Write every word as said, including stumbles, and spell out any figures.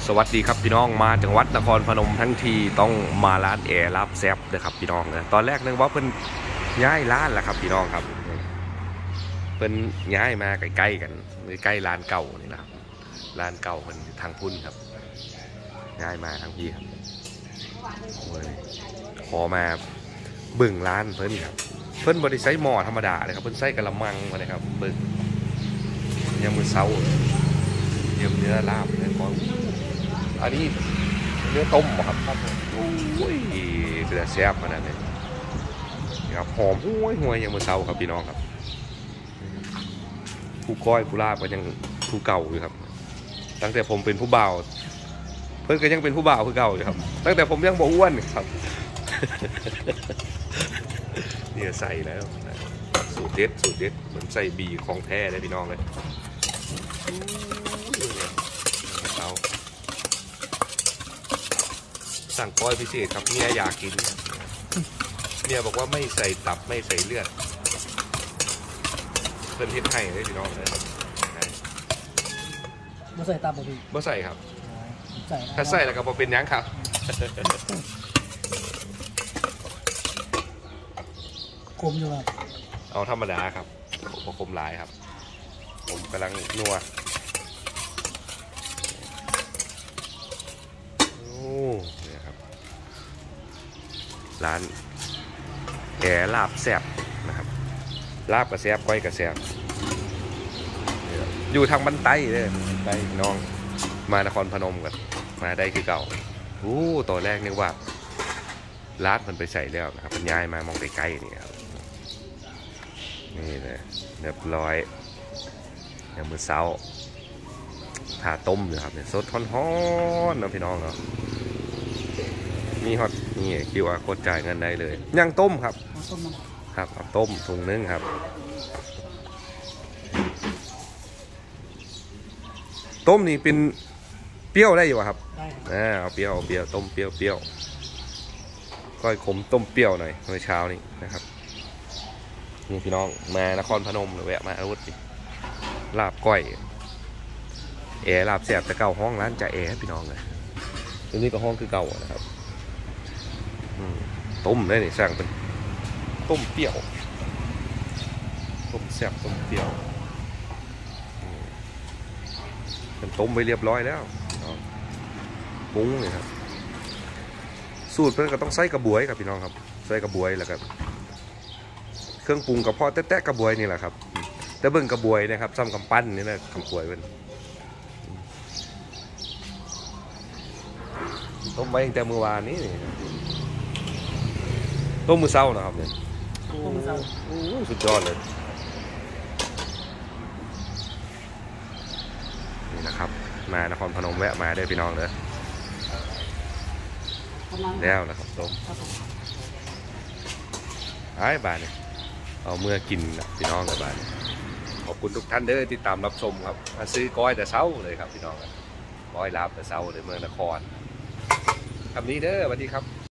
สวัสดีครับพี่น้องมาจังหวัดนครพนมทั้งทีต้องมาร้านแอร์รับแซบนะครับพี่น้องนะตอนแรกนึกว่าเพิ่นย้ายร้านแหละครับพี่น้องครับเพิ่นย้ายมาใกล้ๆกันใกล้ร้านเก่านี่นะครับร้านเก่ามันทางพุ่นครับย้ายมาทางพี่ครับขอมาเบิ่งร้านเพิ่นครับเพิ่นบริใช้หม้อธรรมดาเลยครับเพิ่นใช้กระมังมาเลยครับเบิ่งยังมือเซาเยี่ยมเนื้อลาบเนื้อก้อนอันนี้เนื้อต้มครับครับโอ้ยเดือดแซ่บขนาดนี้ครับหอมห้วยห้วยยังมือเซาครับพี่น้องครับผู้ก้อยผู้ลาบก็ยังผู้เก่าอยู่ครับตั้งแต่ผมเป็นผู้บ่าวเพื่อนก็ยังเป็นผู้บ่าวผู้เก่าอยู่ครับตั้งแต่ผมยังบ่อ้วนครับเนี่ยใส่แล้วสูตรเด็ดสูตรเด็ดเหมือนใส่บีของแท้เลยพี่น้องเลยเอาสั่งก้อยพิเศษครับเมียอยากกินเมียบอกว่าไม่ใส่ตับไม่ใส่เลือดเพิ่นเฮ็ดให้เลยพี่น้องเลยไม่ใส่ตับบ่พี่ไม่ใส่ครับใส่ถ้าใส่แล้วก็บ่เป็นยังครับคมอยู่ครับเอาธรรมดาครับผมคมหลายครับผมกำลังนัวโอ้เนี่ยครับร้านแอร์ลาบแซ่บนะครับลาบกับแซ่บก้อยกับแซ่บอยู่ทางบันไตเลยไปน้องมานครพนมกันมาได้คือเก่าโอ้ตัวแรกนึกว่าร้านมันไปใส่แล้วนะครับมันย้ายมามองใกล้ๆนี่ครับนี่เลยเรียบร้อยอย่างมือเช้าถาต้มเลยครับเนี่ยสดฮ้อนๆนะพี่น้องเนาะมีฮอตนี่คิวอาร์โค้ดจ่ายเงินได้เลยย่างต้มครับครับต้มถุงนึงครับต้มนี่เป็นเปรี้ยวได้อยู่ครับอ่าเอาเปรี้ยวเอาเปรี้ยวต้มเปรี้ยวเปรี้ยวก้อยขมต้มเปรี้ยวหน่อยเมื่อเช้านี้นะครับนี่พี่น้องมานครพนมหรือแวะมาอาวุธลาบก้อยแอร์ลาบแสบแต่เก่าห้องร้านจ่าแอร์พี่น้องเลยตรงนี้ก็ห้องคือเก่านะครับต้มได้นี่สร้างเป็นต้มเปรี้ยวต้มแสบต้มเปรี้ยวเป็นต้มไปเรียบร้อยแล้วปรุงเลยครับสูตรเพื่อนก็ต้องใส่กระบวยครับพี่น้องครับใส่กระบวยแล้วครับเครื่องปรุงกับพ่อแตะกระบวยนี่แหละครับแต่เบิ่งกระบวยนะครับซ้ำกำปั้นนี่นะกำบวยเป็นต้มไว้ตั้งแต่เมื่อวานนี้ต้มมือเช้านะครับเนี่ยต้มมือเช้าโอ้สุดยอดเลยนี่นะครับมานครพนมแวะมาได้พี่น้องเลยแล้วนะครับต้มไอ้บ้านเนี่ยเอาเมื่อกินพี่น้องกับบ้านขอบคุณทุกท่านเด้อติดตามรับชมครับมาซื้อก้อยแต่เช้าเลยครับพี่น้องก้อยลาบแต่เช้าเลยเมืองนครคำนี้เด้อสวัสดีครับ